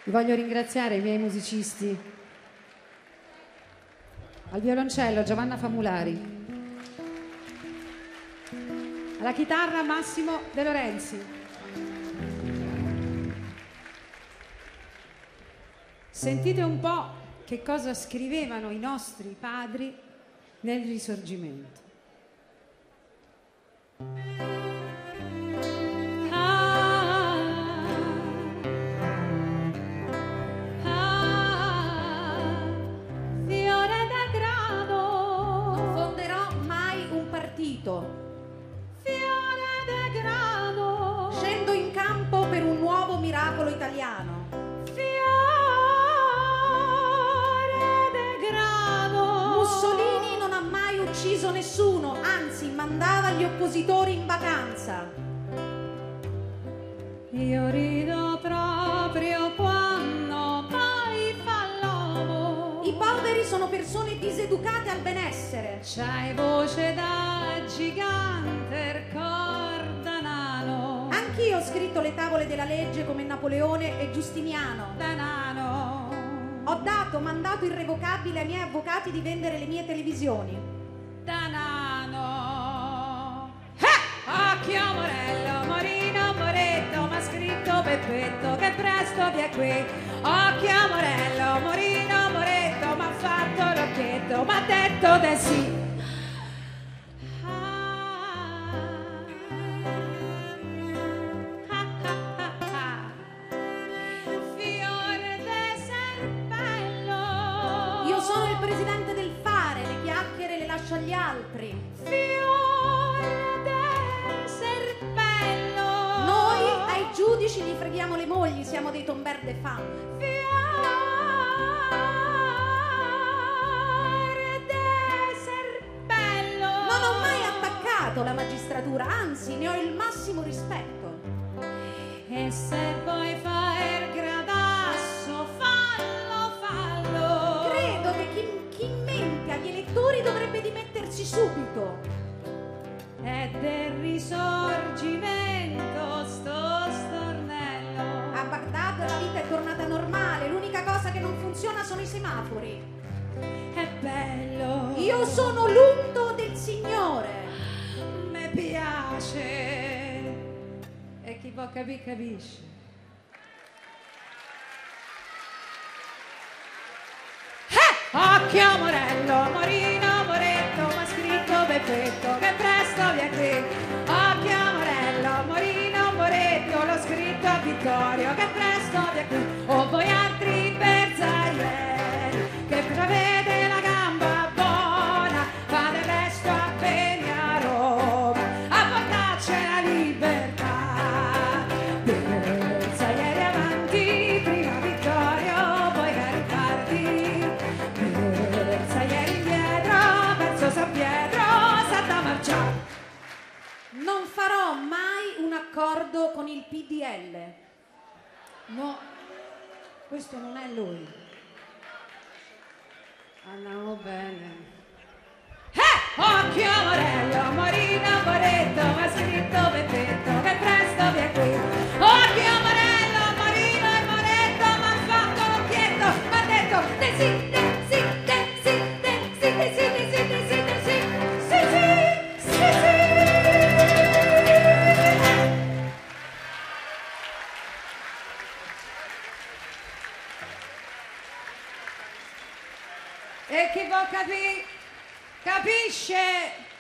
Voglio ringraziare i miei musicisti. Al violoncello Giovanna Famulari. Alla chitarra Massimo De Lorenzi. Sentite un po' che cosa scrivevano i nostri padri nel Risorgimento. Fiore degrado, non fonderò mai un partito. Fiore degrado, scendo in campo per un nuovo miracolo italiano. Mussolini non ha mai ucciso nessuno, anzi mandava gli oppositori in vacanza. Io rido proprio quando poi fa l'uomo. I poveri sono persone diseducate al benessere. C'hai voce da gigante, corda nano. Anch'io ho scritto le tavole della legge come Napoleone e Giustiniano. Da nano. Ho dato mandato irrevocabile ai miei avvocati di vendere le mie televisioni. Da nano. Occhio Morello, Morino, Moretto, m'ha scritto Peppetto che presto vi è qui. Occhio Morello, Morino, Moretto, m'ha fatto l'occhietto, m'ha detto de sì. Presidente del fare, le chiacchiere le lascio agli altri. Fiore del serpello. Noi ai giudici gli freghiamo le mogli, siamo dei tomber de femme. Fiore del serpello. Non ho mai attaccato la magistratura, anzi ne ho il massimo rispetto. E se vuoi fare gradasso, fallo, fallo. Credo che chi mente agli elettori dovrebbe dimettersi subito. È del Risorgimento sto stornello. A Baghdad la vita è tornata normale, l'unica cosa che non funziona sono i semafori. È bello. Io sono l'unto del Signore. Mi piace. E chi può capire capisce. Occhio Morello, Morino, Moretto, m'ha scritto Beppetto che presto vi è qui. Occhio Morello, Morino, Moretto, l'ho scritto a Vittorio che presto vi è qui. O voi altri bersaglieri che avete la gamba buona, fate presto a venire a Roma a portarci la libertà. Bersaglieri avanti, prima Vittorio, poi Garibaldi. Bersaglieri indietro, verso San Pietro, Santa Marcià. Non farò mai un accordo con il PDL. No, questo non è lui. Andiamo bene. Occhio Morello, Morino, Moretto, m'ha scritto Beppetto che presto vi è qui. Occhio Morello, Morino e Moretto, m'ha fatto l'occhietto, m'ha detto de sì, de sì, de sì, de sì, de sì, de sì, de sì, de sì, sì, sì, sì, sì. E chi può capire, capisce.